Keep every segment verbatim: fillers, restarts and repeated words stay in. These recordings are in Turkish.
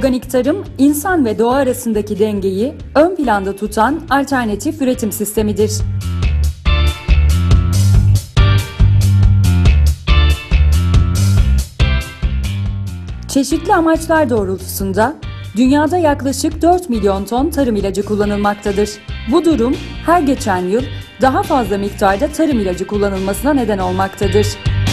Organik tarım, insan ve doğa arasındaki dengeyi ön planda tutan alternatif üretim sistemidir. Çeşitli amaçlar doğrultusunda dünyada yaklaşık dört milyon ton tarım ilacı kullanılmaktadır. Bu durum her geçen yıl daha fazla miktarda tarım ilacı kullanılmasına neden olmaktadır.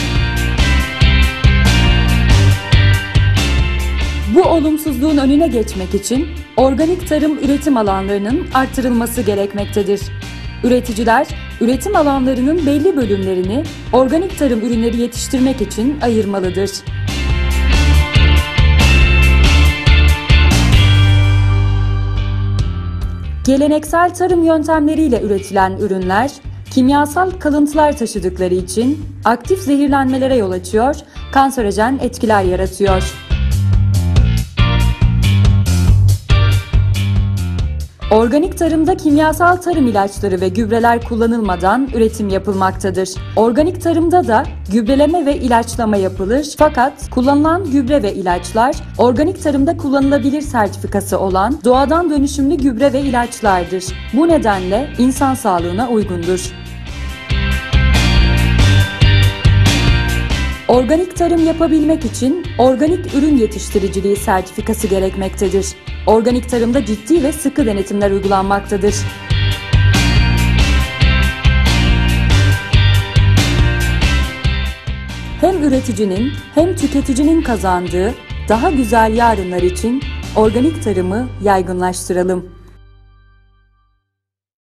Bu olumsuzluğun önüne geçmek için organik tarım üretim alanlarının artırılması gerekmektedir. Üreticiler, üretim alanlarının belli bölümlerini organik tarım ürünleri yetiştirmek için ayırmalıdır. Geleneksel tarım yöntemleriyle üretilen ürünler, kimyasal kalıntılar taşıdıkları için aktif zehirlenmelere yol açıyor, kanserojen etkiler yaratıyor. Organik tarımda kimyasal tarım ilaçları ve gübreler kullanılmadan üretim yapılmaktadır. Organik tarımda da gübreleme ve ilaçlama yapılır fakat kullanılan gübre ve ilaçlar organik tarımda kullanılabilir sertifikası olan doğadan dönüşümlü gübre ve ilaçlardır. Bu nedenle insan sağlığına uygundur. Organik tarım yapabilmek için organik ürün yetiştiriciliği sertifikası gerekmektedir. Organik tarımda ciddi ve sıkı denetimler uygulanmaktadır. Hem üreticinin hem tüketicinin kazandığı daha güzel yarınlar için organik tarımı yaygınlaştıralım.